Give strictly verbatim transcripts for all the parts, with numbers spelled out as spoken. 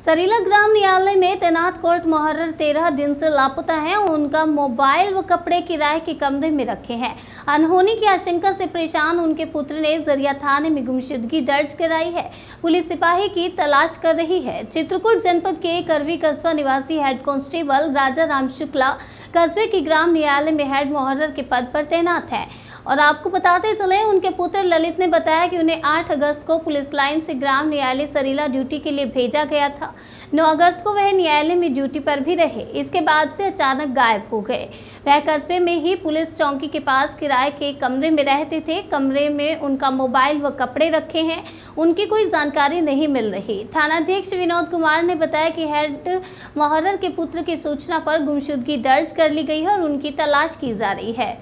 सरीला ग्राम न्यायालय में तैनात कोर्ट मुहर्रर तेरह दिन से लापता है। उनका मोबाइल व कपड़े किराए के कमरे में रखे हैं। अनहोनी की आशंका से परेशान उनके पुत्र ने जरिया थाने में गुमशुदगी दर्ज कराई है। पुलिस सिपाही की तलाश कर रही है। चित्रकूट जनपद के करवी कस्बा निवासी हेड कांस्टेबल राजा राम शुक्ला कस्बे की ग्राम न्यायालय में हेड मुहर्रर के पद पर तैनात है। और आपको बताते चले, उनके पुत्र ललित ने बताया कि उन्हें आठ अगस्त को पुलिस लाइन से ग्राम न्यायालय सरीला ड्यूटी के लिए भेजा गया था। नौ अगस्त को वह न्यायालय में ड्यूटी पर भी रहे। इसके बाद से अचानक गायब हो गए। वह कस्बे में ही पुलिस चौकी के पास किराए के कमरे में रहते थे। कमरे में उनका मोबाइल व कपड़े रखे हैं। उनकी कोई जानकारी नहीं मिल रही। थानाध्यक्ष विनोद कुमार ने बताया कि हेड मुहर्रर के पुत्र की सूचना पर गुमशुदगी दर्ज कर ली गई है और उनकी तलाश की जा रही है।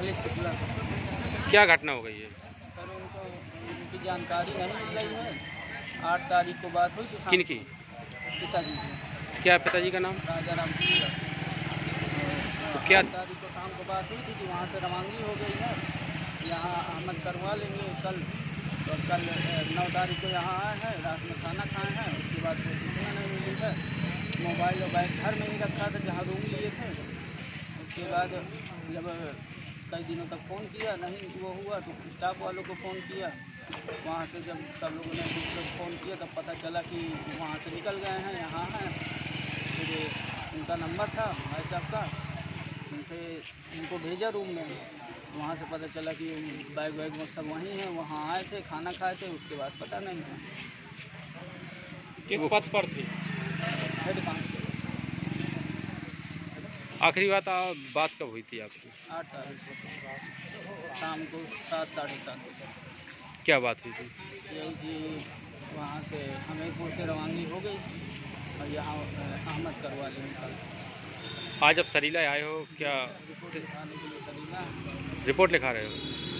क्या घटना हो गई है? सर, उनको उनकी जानकारी नहीं मिल रही है। आठ तारीख को बात हुई तो किन की? पिताजी की। क्या पिताजी का नाम? राजा राम शुक्ला। तो क्या आठ तारीख को शाम को बात हुई थी कि वहाँ से रवानगी हो गई है, यहाँ अहमद करवा लेंगे कल। और तो कल नौ तारीख को यहाँ आए हैं, रात में खाना खाए हैं। उसके बाद कोई सूचना नहीं मिली है। मोबाइल और बैग घर में ही रखा था जहाँ रूम लिए थे। उसके बाद जब कई दिनों तक फ़ोन किया नहीं वो हुआ तो स्टाफ वालों को फ़ोन किया। वहाँ से जब सब लोगों ने दूसरे को फ़ोन किया तब पता चला कि वहाँ से निकल गए हैं, यहाँ हैं। फिर उनका नंबर था भाई साहब का, उनसे उनको भेजा रूम में। वहाँ से पता चला कि बैग वैग वो सब वहीं हैं। वहाँ आए थे, खाना खाए थे। उसके बाद पता नहीं है किस पद पर थे? Head constable. आखिरी बात बात कब हुई थी आपकी? आठ तारीख को शाम को सात साढ़े सात बजे। क्या बात हुई थी? यही कि वहाँ से हमीरपुर से रवानगी हो गई और यहाँ अहमद करवा लेंगे कल। आज अब सरीला आए हो, क्या रिपोर्ट लिखाने के लिए सरीला रिपोर्ट लिखा रहे हो?